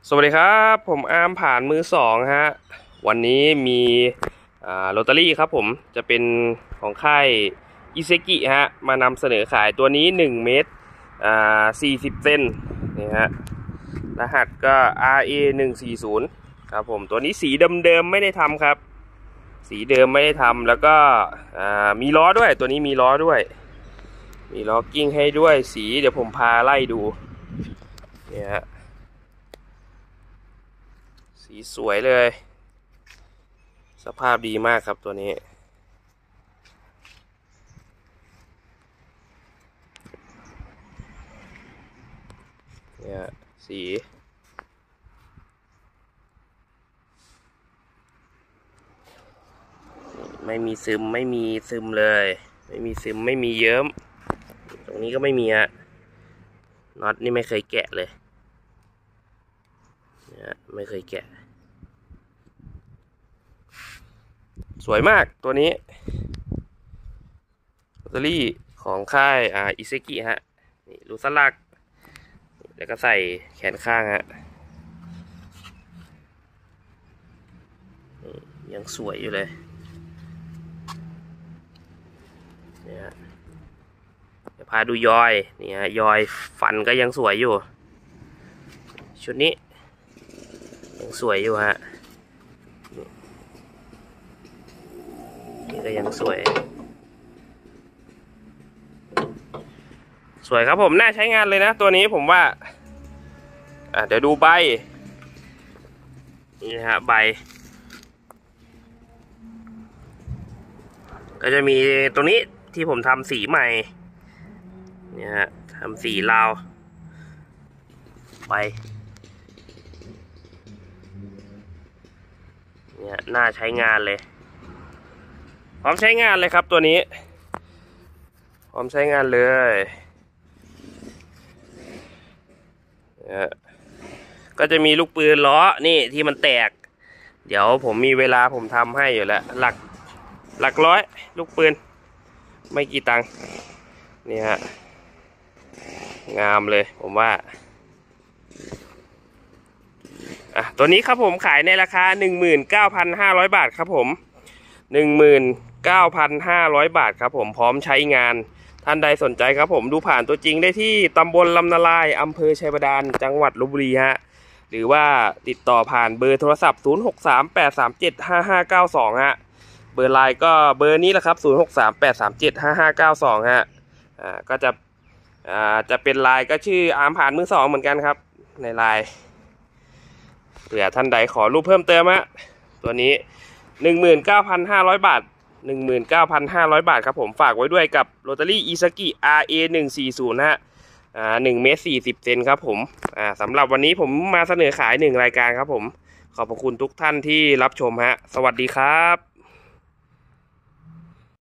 สวัสดีครับผมอาร์มผ่านมือสองฮะวันนี้มีลอตเตอรี่ครับผมจะเป็นของค่ายอิเซกิฮะมานำเสนอขายตัวนี้1เมตร40เซนนี่ฮะรหัสก็ RA 140ครับผมตัวนี้สีเดิมๆไม่ได้ทำครับสีเดิมไม่ได้ทำแล้วก็มีล้อด้วยตัวนี้มีล้อด้วยมีล้อกิ้งให้ด้วยสีเดี๋ยวผมพาไล่ดูเนี่ยฮะสีสวยเลยสภาพดีมากครับตัวนี้เนี่ยสีไม่มีซึมเลยไม่มีซึมไม่มีเยิ้มตรงนี้ก็ไม่มีฮะน็อตนี่ไม่เคยแกะเลยเนี่ยไม่เคยแกะสวยมากตัวนี้ลอตเตอรี่ของค่ายอิเซกิฮะนี่รูสลักแล้วก็ใส่แขนข้างฮะยังสวยอยู่เลยเนี่ยเดี๋ยวพาดูยอยนี่ฮะยอยฟันก็ยังสวยอยู่ชุดนี้ยังสวยอยู่ฮะนี่ก็ยังสวยครับผมน่าใช้งานเลยนะตัวนี้ผมว่าเดี๋ยวดูใบนี่ฮะใบก็จะมีตรงนี้ที่ผมทำสีใหม่เนี่ยฮะทำสีลาวใบเนี่ยน่าใช้งานเลยพร้อมใช้งานเลยครับตัวนี้พร้อมใช้งานเลยก็จะมีลูกปืนล้อนี่ที่มันแตกเดี๋ยวผมมีเวลาผมทำให้อยู่แล้วหลักร้อยลูกปืนไม่กี่ตังค์นี่ฮะงามเลยผมว่าตัวนี้ครับผมขายในราคา 19,500 บาทครับผม 19,500 บาทครับผมพร้อมใช้งานท่านใดสนใจครับผมดูผ่านตัวจริงได้ที่ตำบลลำนาลายอำเภอชัยบาดาลจังหวัดลพบุรีฮะหรือว่าติดต่อผ่านเบอร์โทรศัพท์ 0638375592 ฮะเบอร์ไลน์ก็เบอร์นี้แหละครับ 0638375592 ฮะก็จะเป็นไลน์ก็ชื่ออาร์มผ่านมือสองเหมือนกันครับในไลน์เผื่อท่านใดขอรูปเพิ่มเติมฮะตัวนี้ 19,500 บาท 19,500 บาทครับผมฝากไว้ด้วยกับลอตเตอรี่อิซากิ RA 140ฮะ1เมตร40เซนครับผมสำหรับวันนี้ผมมาเสนอขาย1รายการครับผมขอบพระคุณทุกท่านที่รับชมฮะสวัสดีครับ